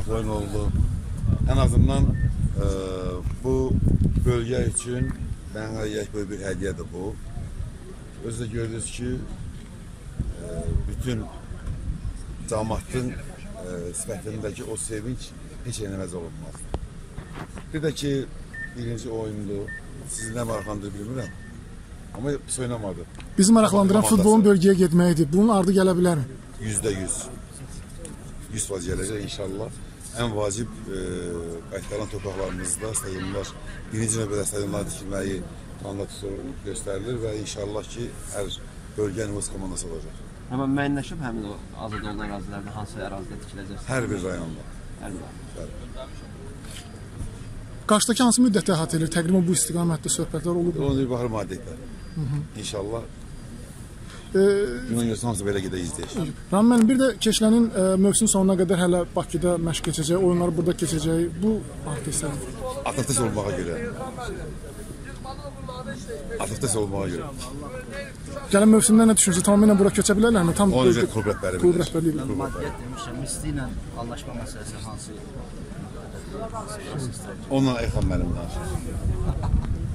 oyun oldu. En azından bu bölge için bana böyle bir hediye de bu. Özde gördünüz ki bütün cemaatın sifətindəki o sevinç heç eləməz olunmaz. Bir də ki, birinci oyundu. Sizi nə maraqlandırır bilmirəm. Amma pis oynamadı. Bizi maraqlandıran futbolun bölgəyə getməyidir. Bunun ardı gələ bilər mi? %100. 100% gələcək inşallah. Ən vacib qaytaran torpaqlarımızda stadionlar, birinci növbədə stadionlar tikilməyi planda göstərilir və inşallah ki, hər bölgənin öz komandası olacaq. Amma müəyyənləşib həmin o azad olunan ərazilərdə hansı ərazidə tikiləcək? Hər bir rayonda. Hər bir rayonda. Qarşıdakı hansı müddət əhatə edir? Təqribən bu istiqamətdə söhbətlər olur mu? Onu bahar maddə. İnşallah. Günün yoxsa hamısı belə gedək izləyək. Rami müəllim, bir də keçilənin mövsüm sonuna qədər hələ Bakıda məşq keçəcək, oyunlar burada keçəcək. Bu artistlər. Atletis olmağa görə. Atletis olmağa görə. Gələn mövsümdə nə düşünürsünüz? Tamamilə bura köçə bilərlərmi? Tam o necə klub rəhbəri bilir. Maddiyyət demişəm, Misli ilə anlaşma məsələsi hansı? Onunla Elxan müəllim danışır.